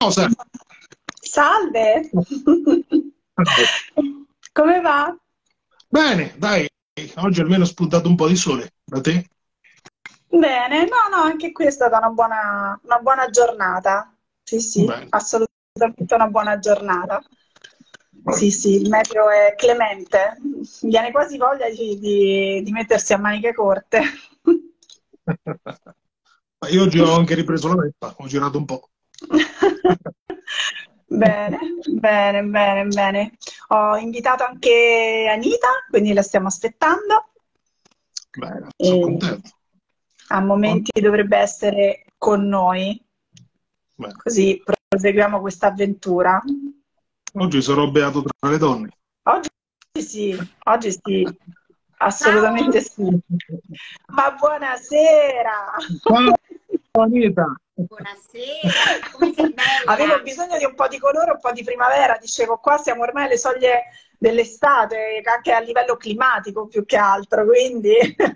Cosa? Salve! Come va? Bene, dai, oggi almeno è spuntato un po' di sole da te. Bene, no, no, anche qui è stata una buona giornata. Sì, sì, Bene. assolutamente una buona giornata. Sì, sì, il meteo è clemente. Viene quasi voglia di mettersi a maniche corte. Ma io oggi ho anche ripreso la mappa, ho girato un po'. Bene, bene, bene, bene. Ho invitato anche Anita, quindi la stiamo aspettando. Bene, sono E contento. a momenti dovrebbe essere con noi, Bene. così proseguiamo questa avventura. Oggi sarò beato tra le donne. Oggi sì, Ciao, assolutamente sì. Ma buonasera! Ciao, Anita. buonasera, come sei Avevo bella? bisogno di un po' di colore, un po' di primavera, dicevo, qua siamo ormai alle soglie dell'estate, anche a livello climatico più che altro, quindi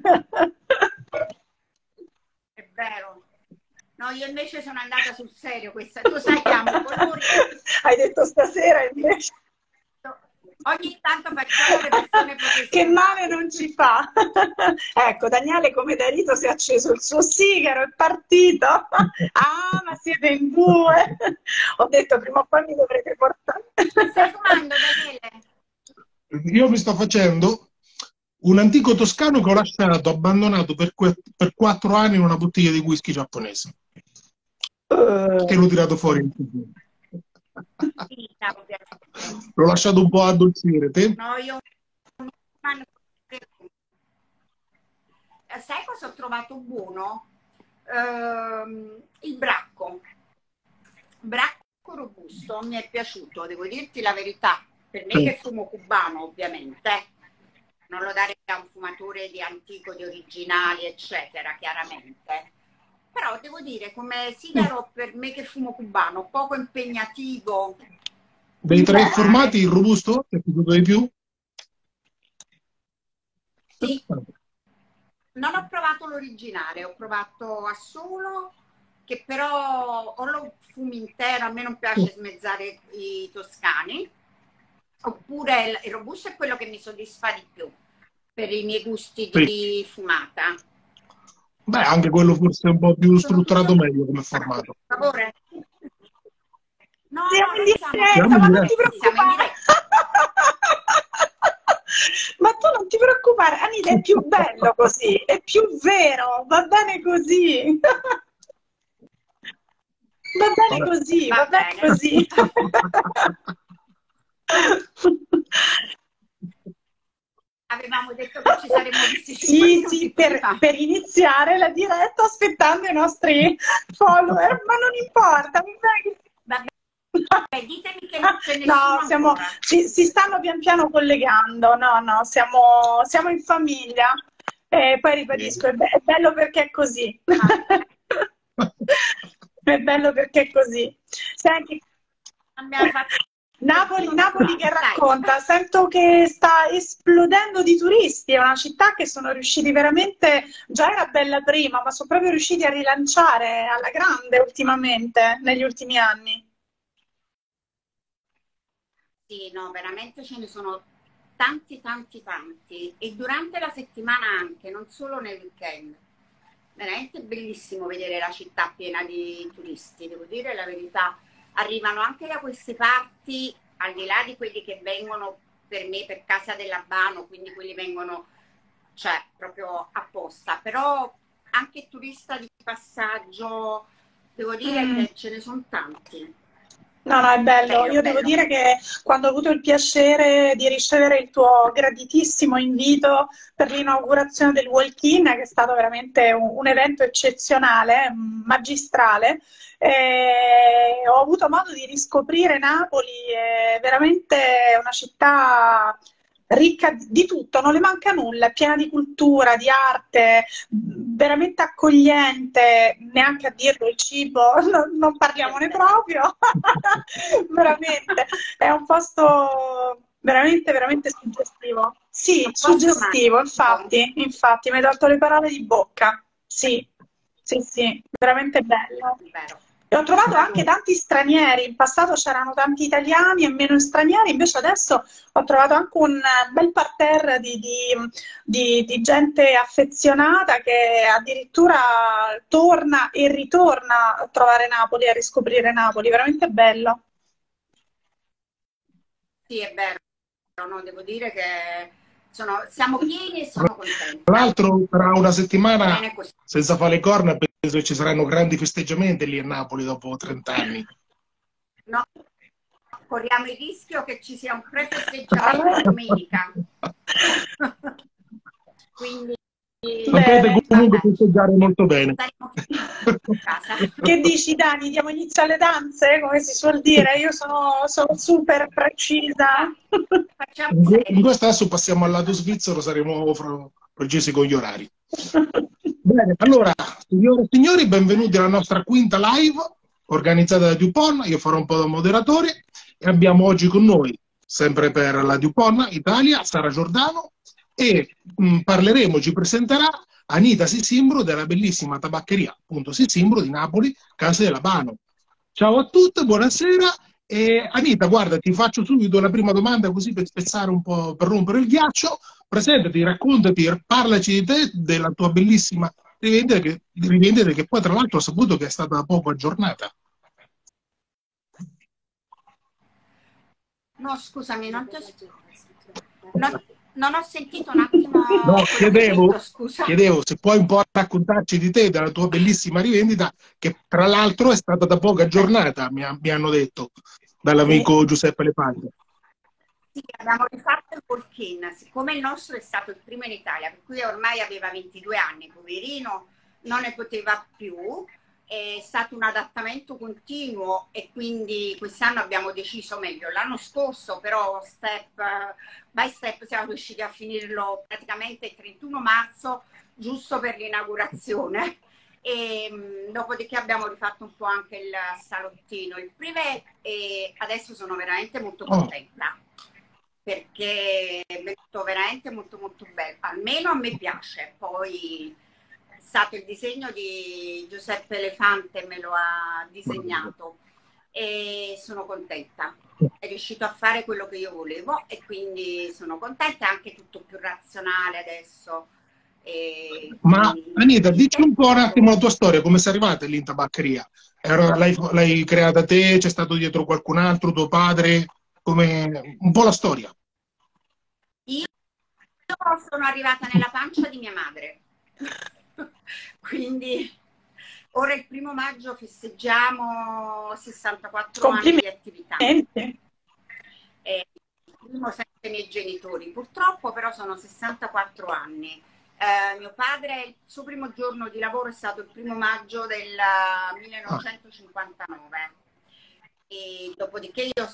È vero. No, io invece sono andata sul serio questa. Tu sai che amo i colori. hai detto stasera invece. Ogni tanto facciamo le persone Che male professionali. non ci fa. Ecco, Daniele come da rito si è acceso il suo sigaro, è partito. Ah, ma siete in due. Ho detto prima o poi mi dovrete portare. Che stai fumando, Daniele? Io mi sto facendo un antico toscano che ho lasciato abbandonato per 4 anni in una bottiglia di whisky giapponese. E l'ho tirato fuori. Sì, ovviamente. L'ho lasciato un po' addolcire. Te? No, io sai cosa ho trovato buono? Il bracco. Bracco robusto, mi è piaciuto, devo dirti la verità. Per me che fumo cubano, ovviamente, non lo darei a un fumatore di antico, di originali, eccetera, chiaramente. Però devo dire, come sigaro, per me che fumo cubano, poco impegnativo. Dei tre Male. formati, il robusto? Ti è piaciuto di più? Sì, non ho provato l'originale, ho provato a solo, che però o lo fumi intero, a me non piace smezzare i toscani, oppure il robusto è quello che mi soddisfa di più per i miei gusti Sì. di fumata. Beh, anche quello forse è un po' più Sono tutti strutturato meglio come per formato. favore. No, Siamo no, in noi siamo Siamo diretta, in ma tutti non ti diretta. messi, siamo in preoccupare. diretta. Ma tu non ti preoccupare, Anita, è più bello così, è più vero, va bene così. Va bene Vabbè. così, va Va bene bene. così. Avevamo detto che ci saremmo visti 5 Sì, minuti sì, prima. per iniziare la diretta aspettando i nostri follower, ma non importa, va bene. Va bene, ditemi che non c'è No, nessuno ancora. si stanno pian piano collegando, no, no, siamo in famiglia. E poi ribadisco, è bello perché è così. È bello perché è così. Senti, Abbiamo fatto Napoli, Napoli che dai. racconta, sento che sta esplodendo di turisti, è una città che sono riusciti veramente, già era bella prima, ma sono proprio riusciti a rilanciare alla grande ultimamente, negli ultimi anni. Sì, no, veramente ce ne sono tanti, tanti, tanti. E durante la settimana anche, non solo nel weekend. Veramente bellissimo vedere la città piena di turisti, devo dire la verità. Arrivano anche da queste parti, al di là di quelli che vengono per me per Casa dell'Abano, quindi quelli vengono, cioè, proprio apposta. Però anche turista di passaggio, devo dire Mm. che ce ne sono tanti. No, no, è bello. Bello, Io devo bello. dire che quando ho avuto il piacere di ricevere il tuo graditissimo invito per l'inaugurazione del Walk-in, che è stato veramente un evento eccezionale, magistrale, ho avuto modo di riscoprire Napoli, è veramente una città ricca di tutto, non le manca nulla, è piena di cultura, di arte, veramente accogliente, neanche a dirlo il cibo, non Che parliamone bello. proprio, veramente, è un posto veramente, veramente suggestivo. Sì, Non posso suggestivo, magico. infatti, mi hai tolto le parole di bocca. Sì, sì, sì, veramente bello. Vero. E ho trovato anche tanti stranieri, in passato c'erano tanti italiani e meno stranieri, invece adesso ho trovato anche un bel parterre di gente affezionata che addirittura torna e ritorna a trovare Napoli, a riscoprire Napoli, veramente bello. Sì, è vero, no? Devo dire che siamo pieni e sono Tra contenta. l'altro, tra una settimana, Bene così. senza fare le corna, penso che ci saranno grandi festeggiamenti lì a Napoli dopo 30 anni. No, corriamo il rischio che ci sia un pre-festeggiamento domenica. Quindi Sapete comunque festeggiare molto bene. staremo a casa. Che dici, Dani? Diamo inizio alle danze, come si suol dire? Io sono super precisa. Facciamo In questo adesso passiamo al lato svizzero, saremo precisi con gli orari. Bene, allora, signore e signori, benvenuti alla nostra quinta live organizzata da DuPont. Io farò un po' da moderatore e abbiamo oggi con noi, sempre per la DuPont Italia, Sara Giordano, e parleremo, ci presenterà Anita Sissimbro della bellissima tabaccheria, appunto Sissimbro di Napoli, Casa della Bano. Ciao a tutte, buonasera. Anita, guarda, ti faccio subito la prima domanda così per spezzare un po', per rompere il ghiaccio. Presentati, raccontati, parlaci di te, della tua bellissima rivendita che poi tra l'altro ho saputo che è stata da poco aggiornata. No, scusami, non ho sentito un attimo. No, Scusa. chiedevo se puoi un po' raccontarci di te, della tua bellissima rivendita, che tra l'altro è stata da poco aggiornata, mi hanno detto, dall'amico Giuseppe Lepaglia. Sì, abbiamo rifatto il walk-in, siccome il nostro è stato il primo in Italia, per cui ormai aveva 22 anni, poverino, non ne poteva più, è stato un adattamento continuo e quindi quest'anno abbiamo deciso meglio. L'anno scorso però step by step siamo riusciti a finirlo praticamente il 31 marzo, giusto per l'inaugurazione. E dopodiché abbiamo rifatto un po' anche il salottino, il privé, e adesso sono veramente molto contenta. Perché è venuto veramente molto molto bello, almeno a me piace. Poi è stato il disegno di Giuseppe Elefante, me lo ha disegnato e sono contenta. È riuscito a fare quello che io volevo e quindi sono contenta, è anche tutto più razionale adesso. Ma Anita, dici un po' un attimo la tua storia, come sei arrivata lì in tabaccheria? L'hai creata te, c'è stato dietro qualcun altro, tuo padre? Come un po' la storia. Io sono arrivata nella pancia di mia madre, quindi ora il 1° maggio festeggiamo 64 anni di attività. Primo senza i miei genitori, purtroppo però sono 64 anni. Mio padre, il suo primo giorno di lavoro è stato il 1° maggio del 1959. E dopodiché io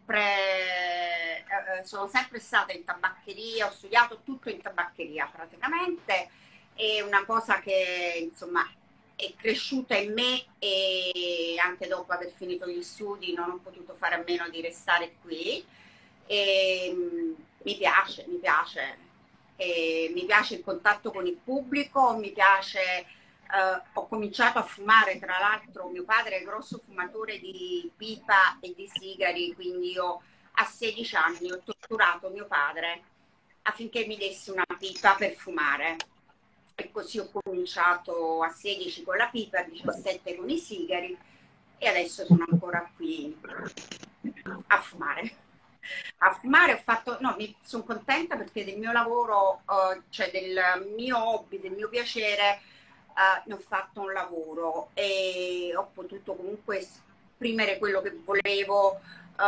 sono sempre stata in tabaccheria, ho studiato tutto in tabaccheria praticamente, è una cosa che insomma è cresciuta in me e anche dopo aver finito gli studi non ho potuto fare a meno di restare qui. E mi piace, mi piace il contatto con il pubblico, mi piace. Ho cominciato a fumare, tra l'altro mio padre è grosso fumatore di pipa e di sigari, quindi io a 16 anni ho torturato mio padre affinché mi desse una pipa per fumare e così ho cominciato a 16 con la pipa, a 17 con i sigari e adesso sono ancora qui a fumare. Ho fatto, no, sono contenta perché del mio lavoro, cioè del mio hobby, del mio piacere, ne ho fatto un lavoro e ho potuto comunque esprimere quello che volevo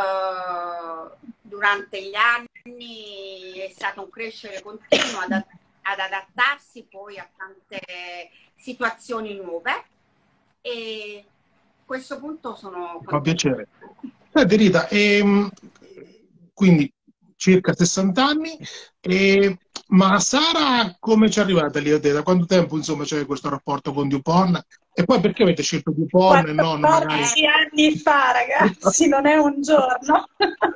durante gli anni. È stato un crescere continuo ad adattarsi poi a tante situazioni nuove e a questo punto sono contenta. Fa piacere. Rita, quindi circa 60 anni, ma Sara come ci è arrivata lì a te? Da quanto tempo insomma c'è questo rapporto con DuPont? E poi perché avete scelto DuPont e non magari... 14 anni fa, ragazzi, non è un giorno.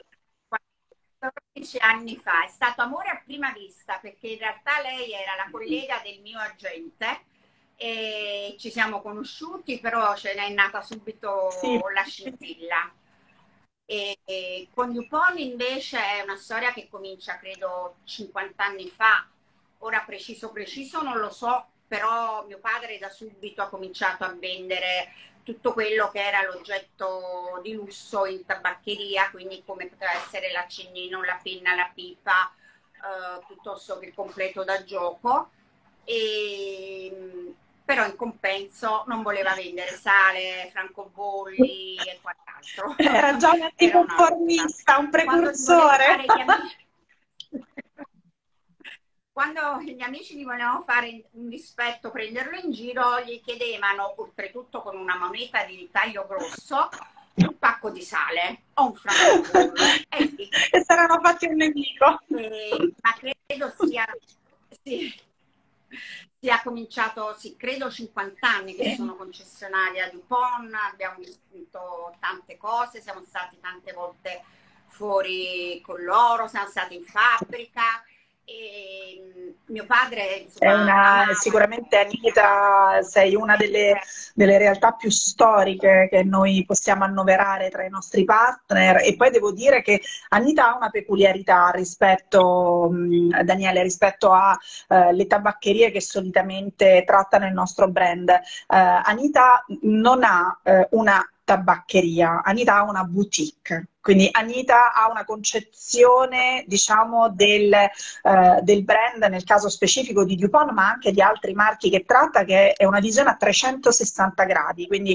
14 anni fa, è stato amore a prima vista perché in realtà lei era la collega del mio agente e ci siamo conosciuti, però ce n'è nata subito la scintilla. E con Dupont invece è una storia che comincia credo 50 anni fa, ora preciso non lo so, però mio padre da subito ha cominciato a vendere tutto quello che era l'oggetto di lusso in tabaccheria, quindi come poteva essere l'accendino, la penna, la pipa, piuttosto che il completo da gioco. Però in compenso non voleva vendere sale, francobolli e quant'altro. Era già un anticonformista, un precursore. Quando gli amici gli volevano fare un dispetto, prenderlo in giro, gli chiedevano, oltretutto con una moneta di taglio grosso, un pacco di sale o un francobollo. E saranno fatti un nemico. Ma credo sia cominciato, credo 50 anni che sono concessionaria di Dupont, abbiamo visto tante cose, siamo stati tante volte fuori con loro, siamo stati in fabbrica. E mio padre insomma, sicuramente Anita sei una delle realtà più storiche che noi possiamo annoverare tra i nostri partner, e poi devo dire che Anita ha una peculiarità rispetto Daniele, rispetto alle tabaccherie che solitamente trattano il nostro brand. Anita non ha una tabaccheria, Anita ha una boutique. Quindi Anita ha una concezione, diciamo, del brand, nel caso specifico di Dupont, ma anche di altri marchi che tratta, che è una visione a 360 gradi. Quindi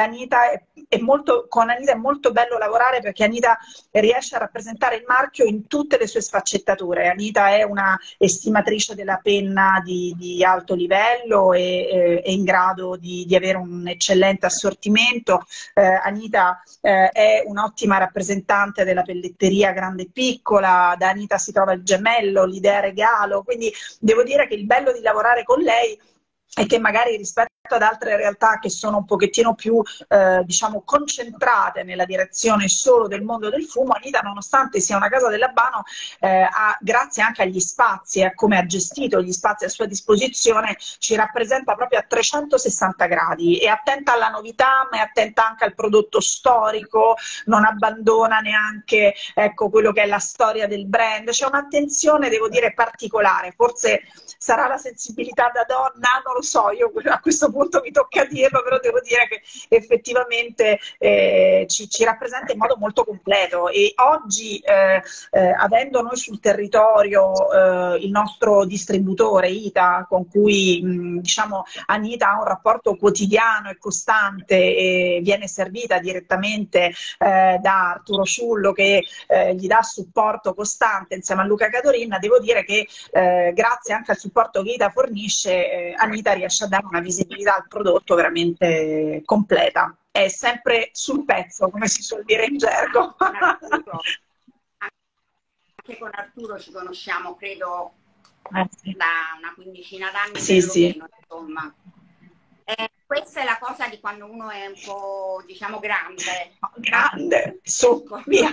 con Anita è molto bello lavorare, perché Anita riesce a rappresentare il marchio in tutte le sue sfaccettature. Anita è una estimatrice della penna di alto livello e è in grado di avere un eccellente assortimento. Anita è un'ottima rappresentante della pelletteria grande e piccola, da Anita si trova il gemello, l'idea regalo, quindi devo dire che il bello di lavorare con lei è che magari rispetto ad altre realtà che sono un pochettino più diciamo concentrate nella direzione solo del mondo del fumo, Anita, nonostante sia una casa dell'abano, grazie anche agli spazi e a come ha gestito gli spazi a sua disposizione, ci rappresenta proprio a 360 gradi. È attenta alla novità, ma è attenta anche al prodotto storico, non abbandona neanche, ecco, quello che è la storia del brand. C'è un'attenzione, devo dire, particolare. Forse sarà la sensibilità da donna, non lo so, io a questo punto mi tocca dirlo, però devo dire che effettivamente ci rappresenta in modo molto completo. E oggi, avendo noi sul territorio il nostro distributore ITA, con cui diciamo Anita ha un rapporto quotidiano e costante, e viene servita direttamente da Arturo Ciullo, che gli dà supporto costante insieme a Luca Catorin, devo dire che grazie anche al supporto che ITA fornisce, Anita riesce a dare una visibilità al prodotto veramente completa. È sempre sul pezzo, come si suol dire in gergo. Anche con Arturo ci conosciamo, credo, sì, da una quindicina d'anni, sì. Meno, insomma. Questa è la cosa di quando uno è un po', diciamo, grande, su, via.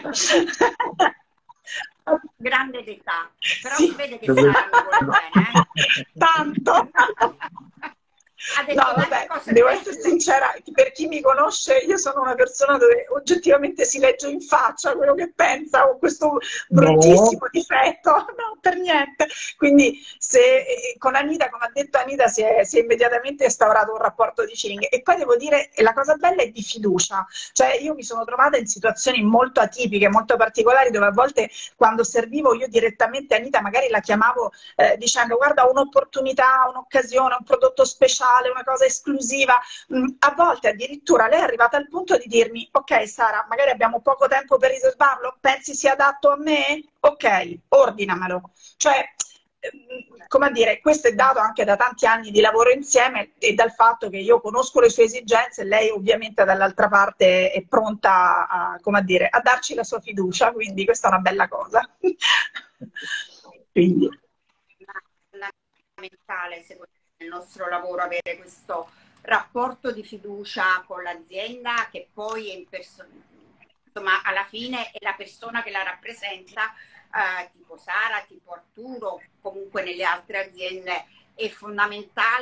Grande d'età, però sì, si vede che mi vuole bene, tanto. No, vabbè, devo essere sincera, per chi mi conosce, io sono una persona dove oggettivamente si legge in faccia quello che pensa, ho questo bruttissimo difetto, no, per niente. Quindi con Anita, come ha detto Anita, si è immediatamente instaurato un rapporto di feeling. E poi devo dire, la cosa bella è di fiducia, cioè io mi sono trovata in situazioni molto atipiche, molto particolari, dove a volte quando servivo io direttamente Anita magari la chiamavo dicendo: guarda, un'opportunità, un'occasione, un prodotto speciale, una cosa esclusiva. A volte addirittura lei è arrivata al punto di dirmi: ok Sara, magari abbiamo poco tempo per riservarlo, pensi sia adatto a me? Ok, ordinamelo. Cioè, come a dire, questo è dato anche da tanti anni di lavoro insieme e dal fatto che io conosco le sue esigenze e lei ovviamente dall'altra parte è pronta a, come a dire, a darci la sua fiducia, quindi questa è una bella cosa. Quindi fondamentale, secondo me, nel nostro lavoro, avere questo rapporto di fiducia con l'azienda, che poi è insomma, alla fine è la persona che la rappresenta, tipo Sara, tipo Arturo, comunque nelle altre aziende, è fondamentale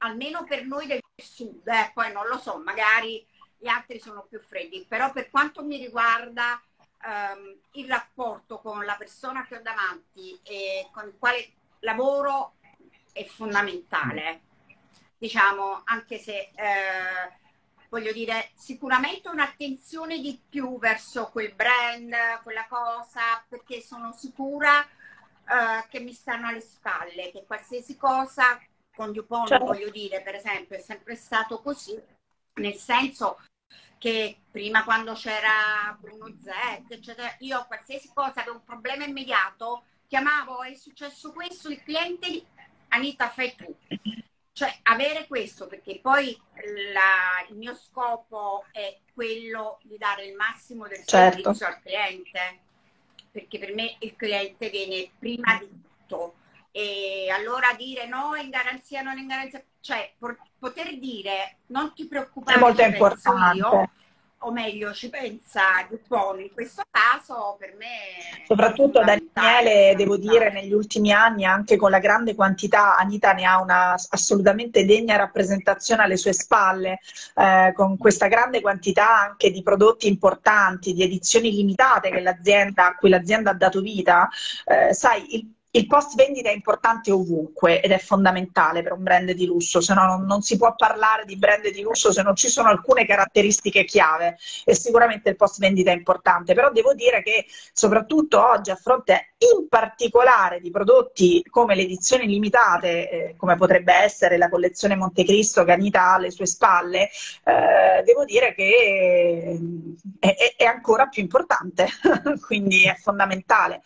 almeno per noi del sud, poi non lo so, magari gli altri sono più freddi, però per quanto mi riguarda il rapporto con la persona che ho davanti e con il quale lavoro è fondamentale, diciamo, anche se voglio dire, sicuramente un'attenzione di più verso quel brand, quella cosa, perché sono sicura che mi stanno alle spalle, che qualsiasi cosa con DuPont, Certo. voglio dire, per esempio, è sempre stato così, nel senso che prima quando c'era Bruno Z, eccetera, io qualsiasi cosa, avevo un problema immediato, chiamavo, è successo questo, il cliente, Anita fai tu. Cioè avere questo, perché poi il mio scopo è quello di dare il massimo del Certo. servizio al cliente, perché per me il cliente viene prima di tutto. E allora dire no, in garanzia, non in garanzia, cioè poter dire non ti È preoccupare, molto ci penso io, importante. o meglio ci pensa DuPont, in questo caso per me è Soprattutto Daniele, devo dire, fondamentale. negli ultimi anni, anche con la grande quantità, Anita ne ha una assolutamente degna rappresentazione alle sue spalle, con questa grande quantità anche di prodotti importanti, di edizioni limitate che a cui l'azienda ha dato vita. Sai, il post vendita è importante ovunque ed è fondamentale per un brand di lusso, se no non si può parlare di brand di lusso se non ci sono alcune caratteristiche chiave, e sicuramente il post vendita è importante, però devo dire che soprattutto oggi, a fronte in particolare di prodotti come le edizioni limitate, come potrebbe essere la collezione Montecristo che Anita ha alle sue spalle, devo dire che è ancora più importante, quindi è fondamentale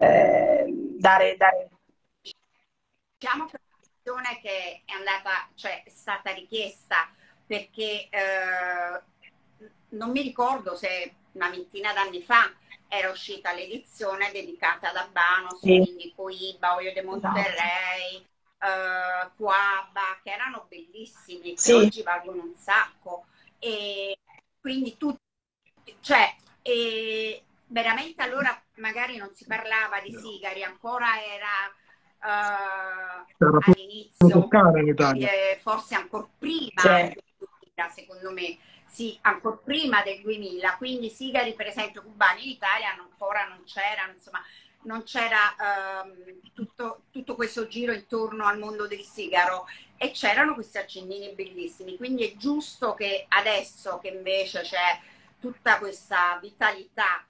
dare. Diciamo che è una questione che è andata, cioè è stata richiesta perché non mi ricordo se una ventina d'anni fa era uscita l'edizione dedicata ad Abanos, Sì. quindi Coiba, Olio de Monterrey, Coaba, che erano bellissimi, che Sì. oggi valgono un sacco. E quindi tutti, cioè, veramente allora magari non si parlava di sigari, ancora era all'inizio, toccare in Italia. forse ancora prima Sì. del 2000, secondo me, sì, ancora prima del 2000, quindi sigari per esempio cubani in Italia ancora non c'erano, insomma non c'era tutto questo giro intorno al mondo del sigaro e c'erano questi accendini bellissimi, quindi è giusto che adesso che invece c'è tutta questa vitalità,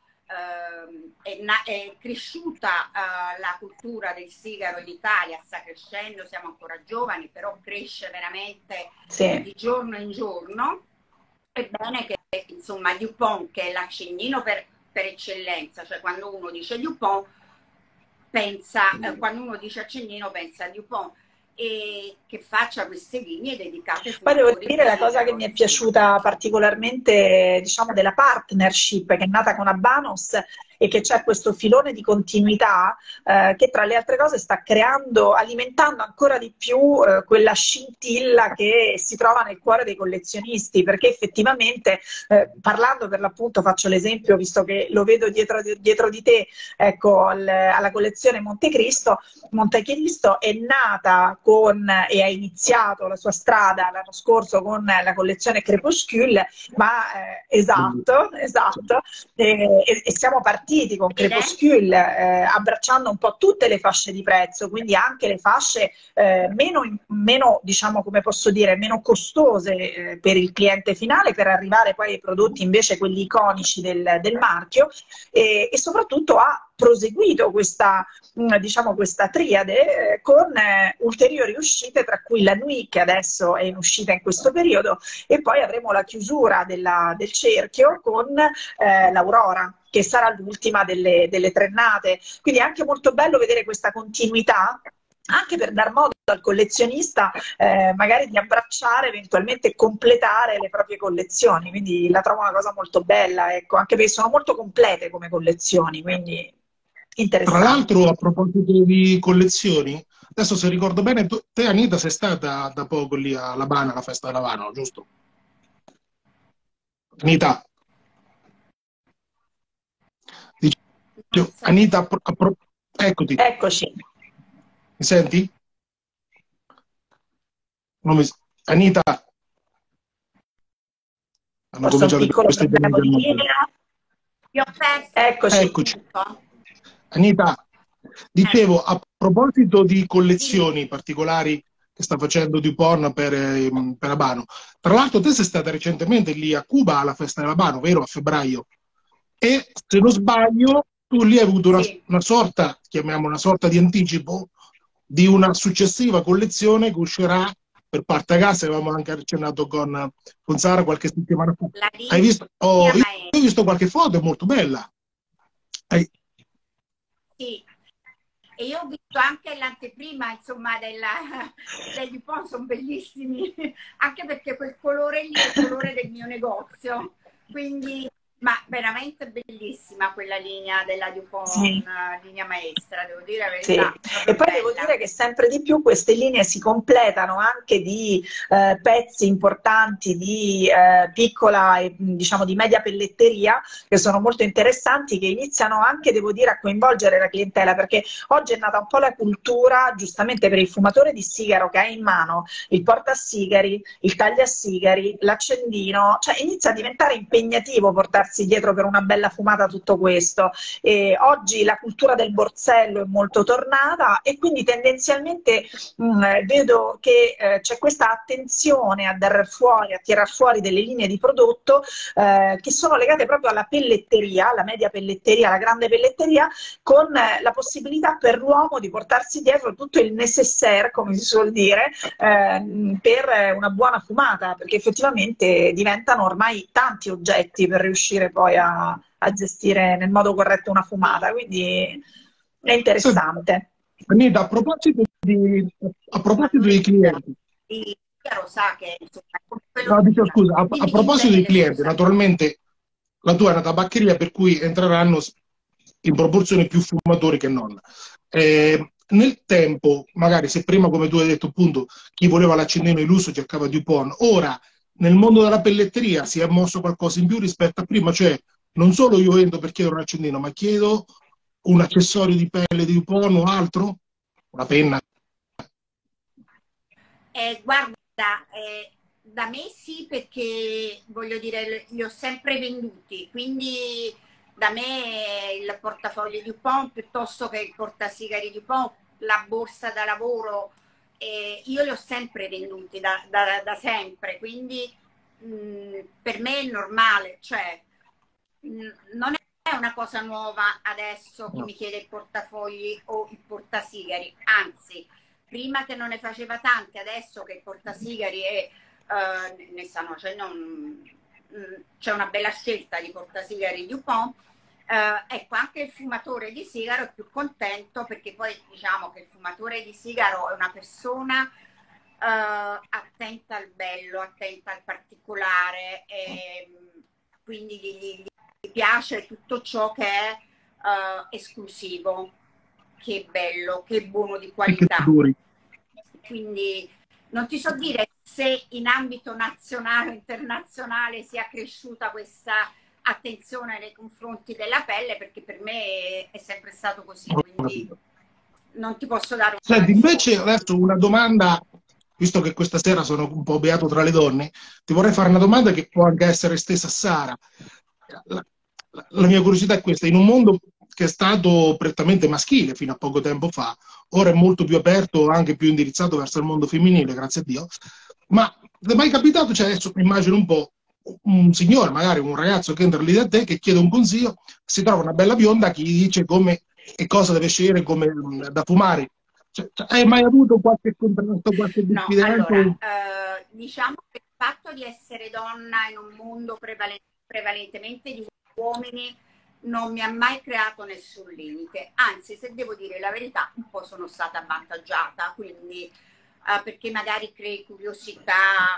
è cresciuta la cultura del sigaro in Italia, sta crescendo, siamo ancora giovani, però cresce veramente Sì. di giorno in giorno. È bene che insomma DuPont, che è l'accendino per eccellenza, cioè quando uno dice DuPont pensa, quando uno dice accendino pensa a DuPont, e che faccia queste linee dedicate. Poi devo dire la cosa che mi è piaciuta particolarmente, diciamo, della partnership che è nata con Abanos e che c'è questo filone di continuità che tra le altre cose sta creando, alimentando ancora di più quella scintilla che si trova nel cuore dei collezionisti, perché effettivamente parlando per l'appunto, faccio l'esempio visto che lo vedo dietro di te, ecco, alla collezione Montecristo è nata e ha iniziato la sua strada l'anno scorso con la collezione Crepuscule, ma esatto, e siamo partiti con Crepuscule abbracciando un po' tutte le fasce di prezzo, quindi anche le fasce meno, diciamo, come posso dire, meno costose per il cliente finale, per arrivare poi ai prodotti invece quelli iconici del marchio, e soprattutto ha proseguito questa, diciamo, questa triade con ulteriori uscite, tra cui la Nuit, che adesso è in uscita in questo periodo, e poi avremo la chiusura del cerchio con l'Aurora, che sarà l'ultima delle trennate. Quindi è anche molto bello vedere questa continuità, anche per dar modo al collezionista magari di abbracciare, eventualmente completare le proprie collezioni, quindi la trovo una cosa molto bella, ecco, anche perché sono molto complete come collezioni, quindi interessante. Tra l'altro, a proposito di collezioni, adesso se ricordo bene, te Anita sei stata da poco lì a Labana, alla festa dell'Havana, giusto? Anita? Anita, eccoti. Eccoci. Mi senti? non mi- Anita, hanno Forse un cominciato piccolo questi temi problema del di mondo. linea. Vi ho perso Eccoci. tutto. Anita, dicevo, a proposito di Dimmi. collezioni particolari che sta facendo Dupont per Habano, tra l'altro te sei stata recentemente lì a Cuba alla festa dell'Habano, vero? A febbraio. E se non sbaglio, tu lì hai avuto Sì. una sorta, chiamiamo una sorta di anticipo di una successiva collezione che uscirà per parte casa, avevamo anche accennato con Sara qualche settimana fa. La Hai visto? linea Io maestra. ho visto qualche foto, è molto bella. Sì. E io ho visto anche l'anteprima, insomma, dei Dupont, sono bellissimi, anche perché quel colore lì è il colore del mio negozio. Quindi, ma veramente bellissima quella linea della Dupont, Sì. linea maestra, devo dire la Sì. verità. E poi Bella. devo dire che sempre di più queste linee si completano anche di pezzi importanti di piccola e diciamo di media pelletteria che sono molto interessanti, che iniziano anche, devo dire, a coinvolgere la clientela, perché oggi è nata un po' la cultura, giustamente per il fumatore di sigaro che ha in mano il portasigari, il tagliasigari, l'accendino, cioè inizia a diventare impegnativo portarsi dietro per una bella fumata tutto questo. E oggi la cultura del borsello è molto tornata e quindi tendenzialmente vedo che c'è questa attenzione a dar fuori, a tirar fuori delle linee di prodotto che sono legate proprio alla pelletteria, alla media pelletteria, alla grande pelletteria, con la possibilità per l'uomo di portarsi dietro tutto il nécessaire, come si suol dire, per una buona fumata, perché effettivamente diventano ormai tanti oggetti per riuscire poi a gestire nel modo corretto una fumata, quindi è interessante. Anita, a proposito di clienti, Chiaro sa che insomma, no, dico, scusa, a dimmi proposito di bene, clienti, scusa. naturalmente la tua è una tabaccheria per cui entreranno in proporzione più fumatori che non. Nel tempo, magari se prima, come tu hai detto, appunto, chi voleva l'accendino in lusso cercava Dupont, ora nel mondo della pelletteria si è mosso qualcosa in più rispetto a prima, cioè non solo io entro per chiedere un accendino, ma chiedo un accessorio di pelle di Dupont o altro, una penna. Guarda, da me sì, perché voglio dire, li ho sempre venduti, quindi da me il portafoglio Dupont piuttosto che il portasigari Dupont, la borsa da lavoro, io li ho sempre venduti da sempre, quindi per me è normale, cioè non è una cosa nuova adesso chi mi chiede il portafogli o il portasigari, anzi prima che non ne faceva tanti, adesso che il portasigari ne sanno, cioè c'è una bella scelta di portasigari Dupont. Ecco, anche il fumatore di sigaro è più contento, perché poi diciamo che il fumatore di sigaro è una persona attenta al bello, attenta al particolare, quindi gli piace tutto ciò che è esclusivo, che è bello, che è buono, di qualità. Quindi non ti so dire se in ambito nazionale o internazionale sia cresciuta questa attenzione nei confronti della pelle, perché per me è sempre stato così, quindi non ti posso dare una Senti, invece risposta. adesso una domanda, visto che questa sera sono un po' beato tra le donne, ti vorrei fare una domanda che può anche essere estesa a Sara. La mia curiosità è questa: in un mondo che è stato prettamente maschile fino a poco tempo fa, ora è molto più aperto, anche più indirizzato verso il mondo femminile, grazie a Dio, ma ti è mai capitato, cioè adesso immagino un po', un signore, magari un ragazzo che entra lì da te, che chiede un consiglio, si trova una bella bionda che gli dice come e cosa deve scegliere come da fumare. Cioè, hai mai avuto qualche contrasto, qualche No, diffidenza? allora, diciamo che il fatto di essere donna in un mondo prevalentemente di uomini non mi ha mai creato nessun limite, anzi, se devo dire la verità, un po' sono stata avvantaggiata, quindi perché magari crei curiosità.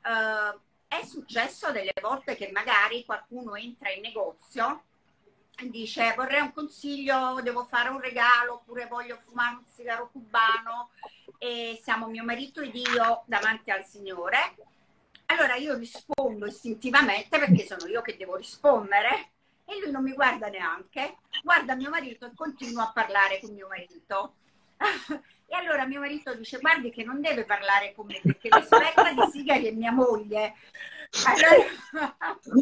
È successo delle volte che magari qualcuno entra in negozio e dice vorrei un consiglio, devo fare un regalo, oppure voglio fumare un sigaro cubano, e siamo mio marito ed io davanti al Signore. Allora io rispondo istintivamente, perché sono io che devo rispondere, e lui non mi guarda neanche, guarda mio marito e continua a parlare con mio marito. E E allora mio marito dice, guardi che non deve parlare con me perché l'esperta di sigari è mia moglie. Allora...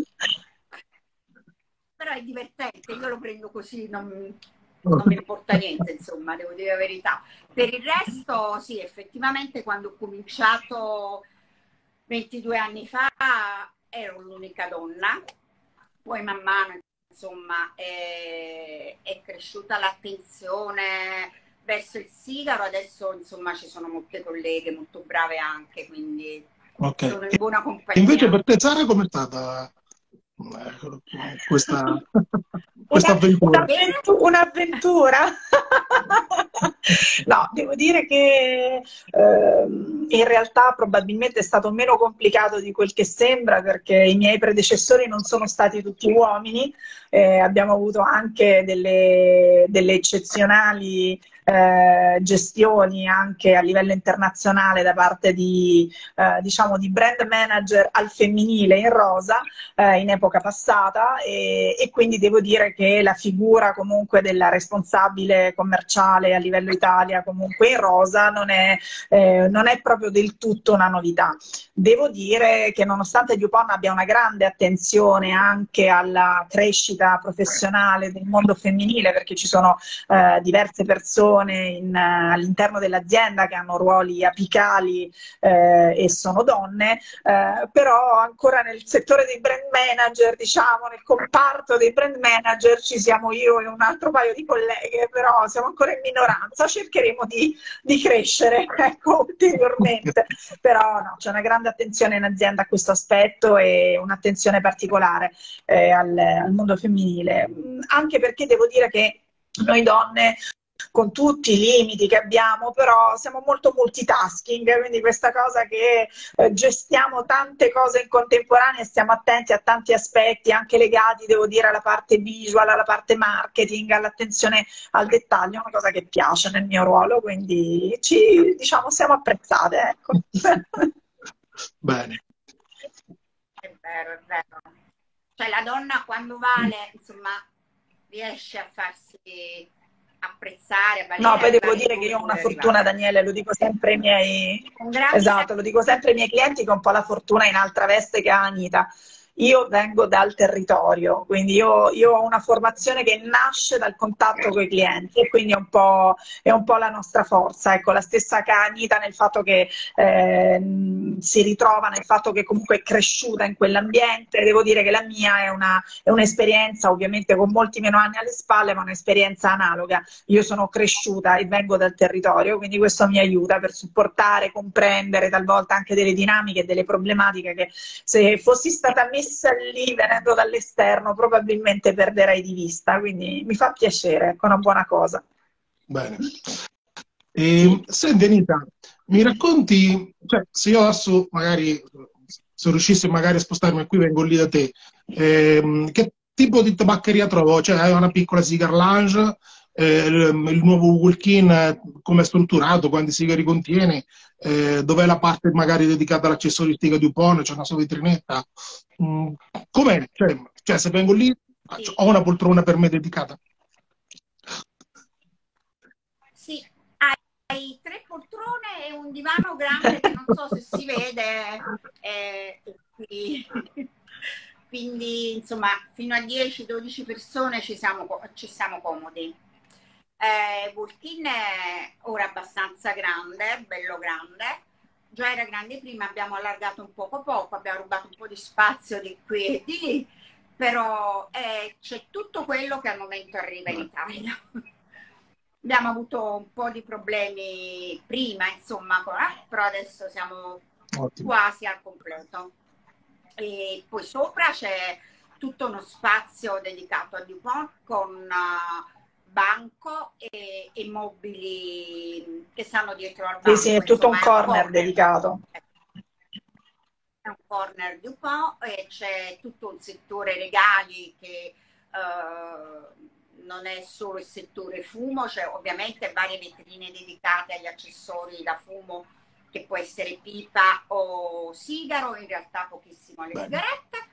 Però è divertente, io lo prendo così, non mi importa niente, insomma, devo dire la verità. Per il resto, sì, effettivamente quando ho cominciato 22 anni fa ero l'unica donna, poi man mano, insomma, è cresciuta l'attenzione verso il sigaro, adesso, insomma, ci sono molte colleghe molto brave anche, quindi sono in buona compagnia. Invece per te, Sara, com'è stata questa avventura? Un'avventura. No, devo dire che in realtà probabilmente è stato meno complicato di quel che sembra, perché i miei predecessori non sono stati tutti uomini, abbiamo avuto anche delle eccezionali gestioni anche a livello internazionale da parte diciamo di brand manager al femminile in rosa in epoca passata, e quindi devo dire che la figura comunque della responsabile commerciale a livello Italia comunque in rosa non è proprio del tutto una novità. Devo dire che nonostante DuPont abbia una grande attenzione anche alla crescita professionale del mondo femminile, perché ci sono diverse persone all'interno dell'azienda che hanno ruoli apicali e sono donne, però ancora nel settore dei brand manager, diciamo nel comparto dei brand manager ci siamo io e un altro paio di colleghe, però siamo ancora in minoranza, cercheremo di crescere, ecco, ulteriormente, però no, c'è una grande attenzione in azienda a questo aspetto e un'attenzione particolare al mondo femminile, anche perché devo dire che noi donne, con tutti i limiti che abbiamo, però siamo molto multitasking, quindi questa cosa che gestiamo tante cose in contemporanea e stiamo attenti a tanti aspetti, anche legati, devo dire, alla parte visual, alla parte marketing, all'attenzione al dettaglio, è una cosa che piace nel mio ruolo, quindi diciamo, siamo apprezzate, ecco. Bene. È vero. Cioè la donna quando vale, insomma, riesce a farsi apprezzare. No, poi devo dire che io ho una fortuna, Daniele, lo dico sempre ai miei, esatto, lo dico sempre ai miei clienti, che ho un po' la fortuna in altra veste che ha Anita. Io vengo dal territorio, quindi io ho una formazione che nasce dal contatto con i clienti e quindi è un po' la nostra forza, ecco, la stessa che Anita nel fatto che si ritrova, nel fatto che comunque è cresciuta in quell'ambiente. Devo dire che la mia è un'esperienza ovviamente con molti meno anni alle spalle, ma un'esperienza analoga. Io sono cresciuta e vengo dal territorio, quindi questo mi aiuta per supportare, comprendere talvolta anche delle dinamiche e delle problematiche che se fossi stata messa lì venendo dall'esterno probabilmente perderei di vista, quindi mi fa piacere, è una buona cosa. Bene. Senti Anita, mi racconti, cioè, se io adesso magari, se riuscissi magari a spostarmi qui, vengo lì da te, che tipo di tabaccheria trovo? Cioè hai una piccola cigar lounge, il nuovo walk-in come è strutturato, quanti sigari contiene, dov'è la parte magari dedicata all'accessoristica DuPont, c'è una sua vetrinetta, com'è? Cioè se vengo lì ho una poltrona per me dedicata? Sì, hai 3 poltrone e un divano grande che non so se si vede, quindi insomma fino a 10-12 persone ci siamo comodi. Walk-in è ora abbastanza grande, bello grande, già era grande prima, abbiamo allargato un poco, abbiamo rubato un po' di spazio di qui e di lì, però c'è tutto quello che al momento arriva in Italia. Abbiamo avuto un po' di problemi prima, insomma, però adesso siamo quasi al completo. E poi sopra c'è tutto uno spazio dedicato a DuPont con banco e mobili che stanno dietro al banco. Sì, è tutto un corner dedicato. È un corner DuPont e c'è tutto un settore legali che non è solo il settore fumo, c'è ovviamente varie vetrine dedicate agli accessori da fumo, che può essere pipa o sigaro, in realtà pochissimo alle sigarette,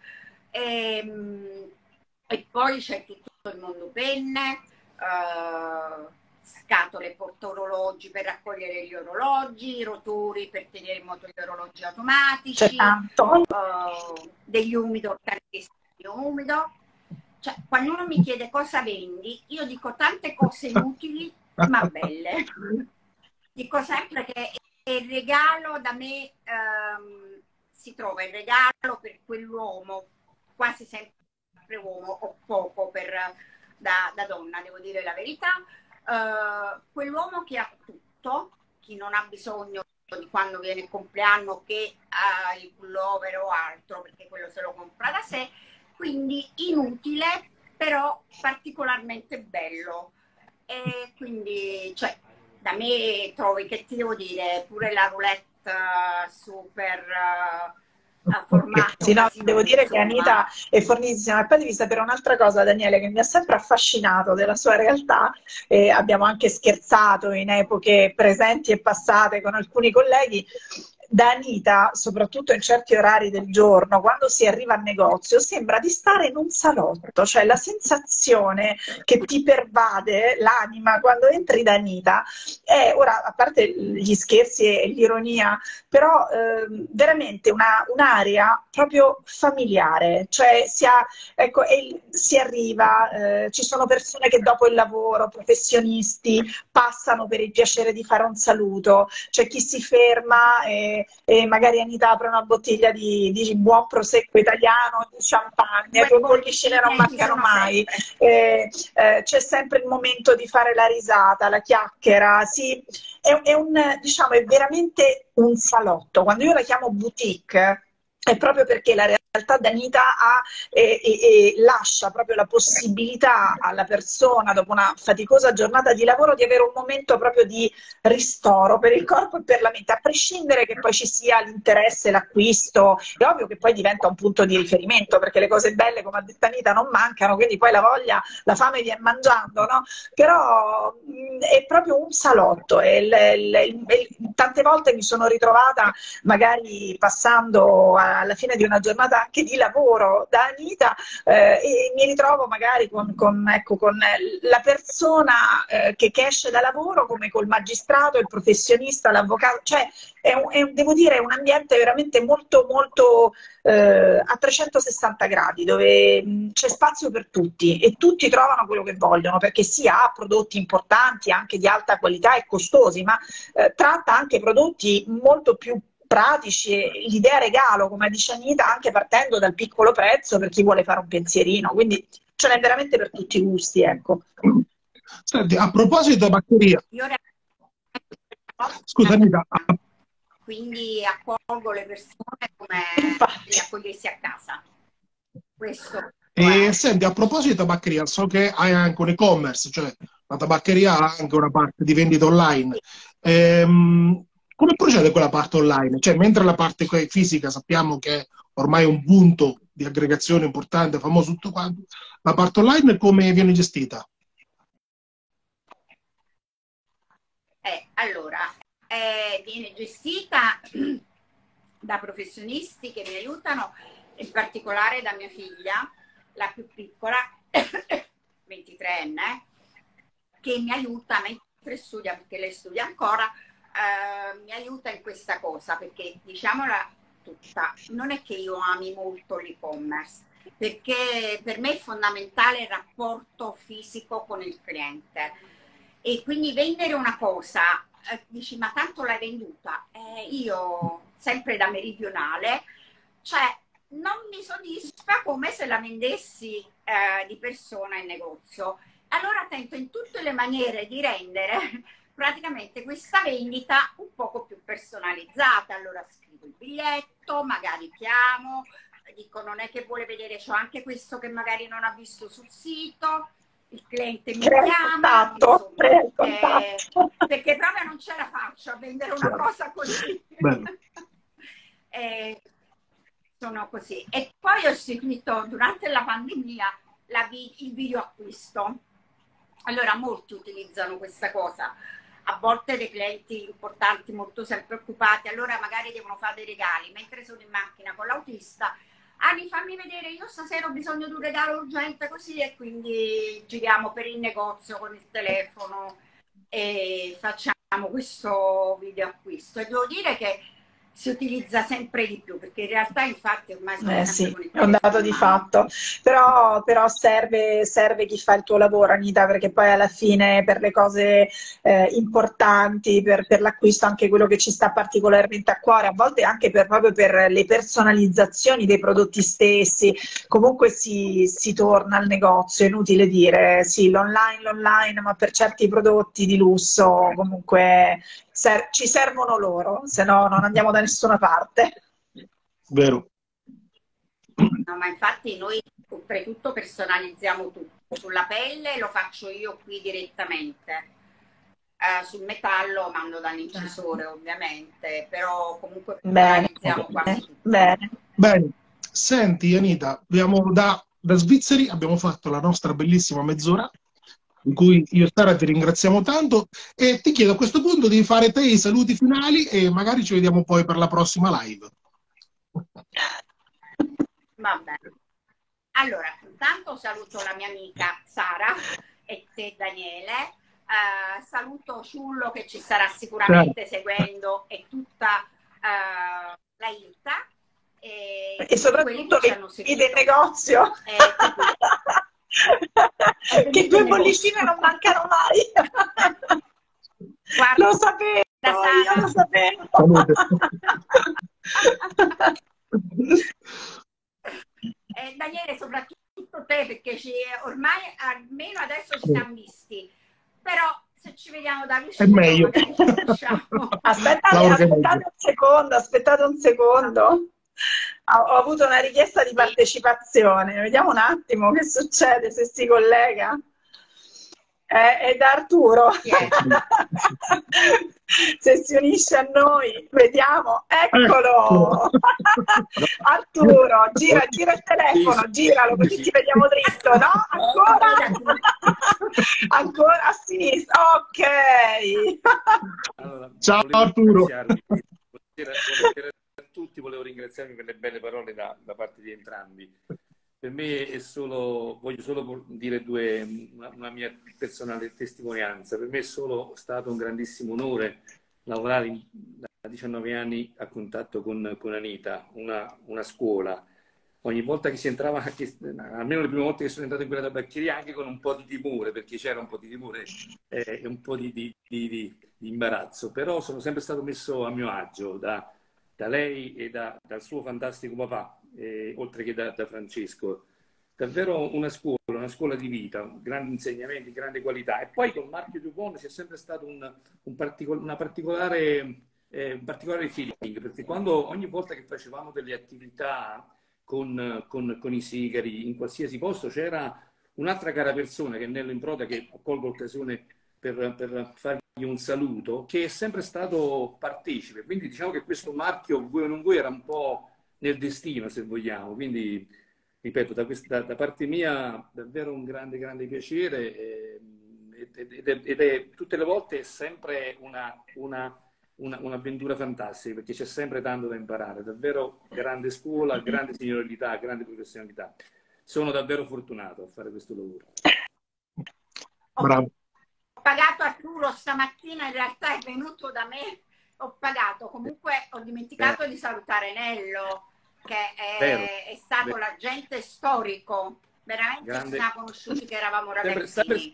e poi c'è tutto il mondo penne, scatole portaorologi per raccogliere gli orologi, rotori per tenere in moto gli orologi automatici, degli umidor caldissimi umido. Cioè, quando uno mi chiede cosa vendi, io dico tante cose inutili ma belle. Dico sempre che il regalo da me si trova il regalo per quell'uomo, quasi sempre uomo o poco da donna, devo dire la verità, quell'uomo che ha tutto, chi non ha bisogno di quando viene il compleanno che ha il pullover o altro, perché quello se lo compra da sé, quindi inutile però particolarmente bello. E quindi, cioè, da me trovi, che ti devo dire, pure la roulette super formato. Sì, no, devo dire che Anita è fornitissima. E poi devi sapere un'altra cosa, Daniele, che mi ha sempre affascinato della sua realtà. Abbiamo anche scherzato in epoche presenti e passate con alcuni colleghi. Da Anita, soprattutto in certi orari del giorno, quando si arriva al negozio, sembra di stare in un salotto, cioè la sensazione che ti pervade l'anima quando entri da Anita è, ora, a parte gli scherzi e l'ironia, però veramente un'area proprio familiare, cioè ecco, si arriva, ci sono persone che dopo il lavoro, professionisti, passano per il piacere di fare un saluto, c'è chi si ferma e magari Anita apre una bottiglia di buon prosecco italiano, di champagne, due bollicine non mancano mai, c'è sempre il momento di fare la risata, la chiacchiera, diciamo, è veramente un salotto. Quando io la chiamo boutique è proprio perché la realtà d'Anita lascia proprio la possibilità alla persona, dopo una faticosa giornata di lavoro, di avere un momento proprio di ristoro per il corpo e per la mente, a prescindere che poi ci sia l'interesse, l'acquisto. È ovvio che poi diventa un punto di riferimento, perché le cose belle, come ha detto Anita, non mancano, quindi poi la voglia, la fame viene mangiando, no? Però è proprio un salotto tante volte mi sono ritrovata magari passando alla fine di una giornata anche di lavoro da Anita e mi ritrovo magari con la persona che esce da lavoro, come col magistrato, il professionista, l'avvocato, cioè devo dire, è un ambiente veramente molto molto a 360 gradi, dove c'è spazio per tutti e tutti trovano quello che vogliono, perché si ha prodotti importanti, anche di alta qualità e costosi, ma tratta anche prodotti molto più pratici, l'idea regalo, come dice Anita, anche partendo dal piccolo prezzo per chi vuole fare un pensierino, quindi ce n'è veramente per tutti i gusti, ecco. Senti, a proposito batteria, scusa Anita, quindi accolgo le persone come le accogliessi a casa. Questo senti, a proposito di tabaccheria, so che hai anche un e-commerce, cioè la tabaccheria ha anche una parte di vendita online. Come procede quella parte online? Cioè, mentre la parte fisica sappiamo che ormai è un punto di aggregazione importante, famoso tutto quanto, la parte online come viene gestita? Allora, viene gestita da professionisti che mi aiutano, in particolare da mia figlia, la più piccola, 23enne, che mi aiuta mentre studia, perché lei studia ancora, mi aiuta in questa cosa, perché diciamola tutta, non è che io ami molto l'e-commerce, perché per me è fondamentale il rapporto fisico con il cliente, e quindi vendere una cosa, dici ma tanto l'hai venduta, io sempre da meridionale, cioè non mi soddisfa come se la vendessi di persona in negozio. Allora tento in tutte le maniere di rendere praticamente questa vendita un poco più personalizzata. Allora scrivo il biglietto, magari chiamo, dico non è che vuole vedere, c'ho anche questo che magari non ha visto sul sito, il cliente mi chiama, insomma, perché proprio non ce la faccio a vendere una cosa così. Sono così. E poi ho seguito durante la pandemia il video acquisto. Allora molti utilizzano questa cosa, a volte dei clienti importanti molto sempre occupati, allora magari devono fare dei regali mentre sono in macchina con l'autista. Ani, fammi vedere, io stasera ho bisogno di un regalo urgente così, e quindi giriamo per il negozio con il telefono e facciamo questo video acquisto. E devo dire che si utilizza sempre di più, perché in realtà infatti ormai sono sempre Sì, con il è un dato telefono di in mano. fatto, però serve chi fa il tuo lavoro, Anita, perché poi alla fine per le cose importanti, per l'acquisto, anche quello che ci sta particolarmente a cuore, a volte anche proprio per le personalizzazioni dei prodotti stessi, comunque si torna al negozio, è inutile dire, sì, l'online, ma per certi prodotti di lusso comunque ci servono loro, se no non andiamo da nessuna parte. Vero. No, ma infatti noi oltretutto personalizziamo tutto. Sulla pelle lo faccio io qui direttamente. Sul metallo mando dall'incisore ovviamente, però comunque Bene, personalizziamo quasi tutto. bene. Bene, senti Anita, da svizzeri abbiamo fatto la nostra bellissima mezz'ora, in cui io e Sara ti ringraziamo tanto e ti chiedo a questo punto di fare te i saluti finali e magari ci vediamo poi per la prossima live. Va bene. Allora, intanto saluto la mia amica Sara e te Daniele, saluto Ciullo che ci starà sicuramente seguendo e tutta la Ilta e soprattutto le figli del negozio che due bollicine non mancano mai. Guarda, lo sapevo, io lo sapevo. Daniele, soprattutto te, perché ormai almeno adesso ci siamo visti, però se ci vediamo da vicino è meglio. magari ci conosciamo. Aspettate un secondo. Ho avuto una richiesta di partecipazione, vediamo un attimo che succede, se si collega. È da Arturo. Se si unisce a noi, vediamo, eccolo. Arturo, gira il telefono, giralo così ci vediamo dritto, no? Ancora a sinistra, ok. Allora, ciao Arturo. Buonasera a tutti, volevo ringraziarvi per le belle parole da parte di entrambi. Per me voglio solo dire una mia personale testimonianza. Per me è stato un grandissimo onore lavorare da 19 anni a contatto con Anita, una scuola. Ogni volta che si entrava, almeno le prime volte che sono entrato in quella tabaccheria, anche con un po' di timore, perché c'era un po' di timore e un po' di imbarazzo, però sono sempre stato messo a mio agio da lei e dal suo fantastico papà. Oltre che da Francesco, davvero una scuola di vita, grandi insegnamenti, grande qualità. E poi con Marchio Dupont c'è sempre stato un particolare feeling, perché ogni volta che facevamo delle attività con i sigari in qualsiasi posto c'era un'altra cara persona, che è Nello Improta, che colgo l'occasione per fargli un saluto, che è sempre stato partecipe. Quindi diciamo che questo marchio, vuoi o non vuoi, era un po' nel destino, se vogliamo. Quindi, ripeto, da parte mia davvero un grande piacere ed è tutte le volte sempre un'avventura fantastica, perché c'è sempre tanto da imparare. Davvero grande scuola, grande signorilità, grande professionalità. Sono davvero fortunato a fare questo lavoro. Bravo. Ho pagato Arturo stamattina, in realtà è venuto da me, ho pagato. Comunque ho dimenticato di salutare Nello, che è stato l'agente storico, veramente ci siamo conosciuti che eravamo ragazzini.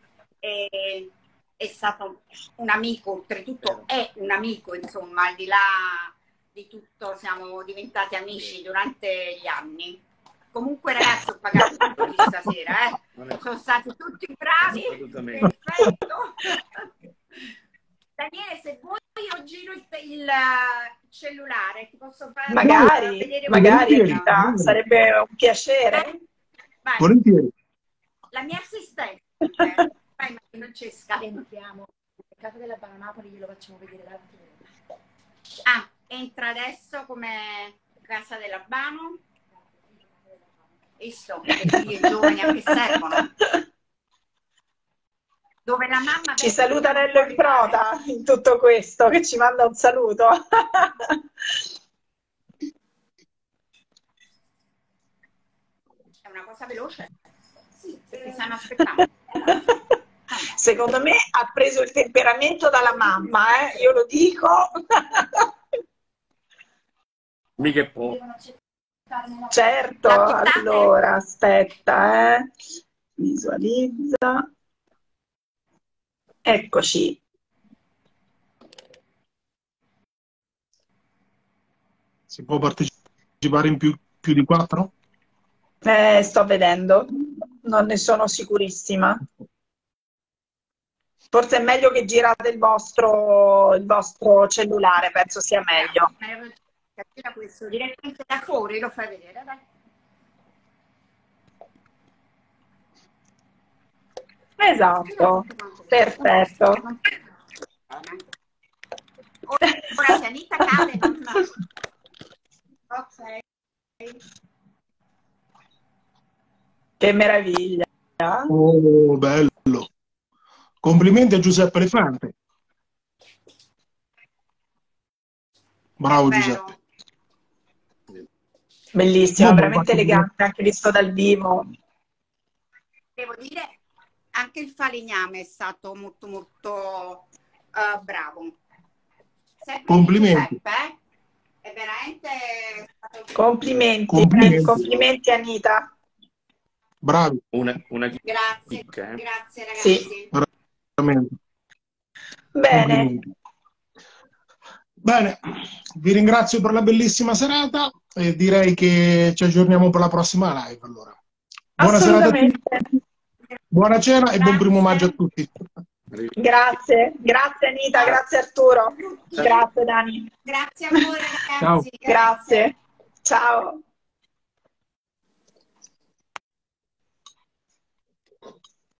È stato un amico, oltretutto è un amico, insomma, al di là di tutto siamo diventati amici durante gli anni. Comunque ragazzi, ho pagato tutto di stasera, sono stati tutti bravi, perfetto. Daniele, se vuoi io giro il cellulare, ti posso fare magari sarebbe un piacere. Vai. Volentieri. La mia assistente, vai Francesca. Entriamo nel caso della Bana Napoli, glielo facciamo vedere davanti. Entra adesso come Casa dell'Albano. Visto che figli giovani a che servono? Dove la mamma ci saluta Nello Improta in tutto questo, che ci manda un saluto. È una cosa veloce? Sì, perché stanno aspettando. Secondo me ha preso il temperamento dalla mamma, io lo dico. Mica è po'. Certo, allora, aspetta, visualizza. Eccoci. Si può partecipare in più di 4? Sto vedendo, non ne sono sicurissima. Forse è meglio che girate il vostro cellulare, penso sia meglio. Tira questo direttamente da fuori, lo fai vedere, dai. Esatto, perfetto. Ora se Anita cade, non... Ok. Che meraviglia. Oh, bello. Complimenti a Giuseppe Elefante. Bravo Giuseppe. Bellissimo, veramente elegante, anche visto dal vivo. Devo dire, anche il falegname è stato molto molto bravo. Sempre complimenti. Giuseppe, è veramente stato... Complimenti Anita. Bravi. Grazie, okay. Grazie ragazzi. Sì. Veramente. Bene. Bene, vi ringrazio per la bellissima serata e direi che ci aggiorniamo per la prossima live. Allora. Buona serata a tutti. Buona cena e buon 1° maggio a tutti. Grazie Anita, grazie Arturo, grazie Dani. Grazie a voi ragazzi. Ciao. Grazie. Ciao.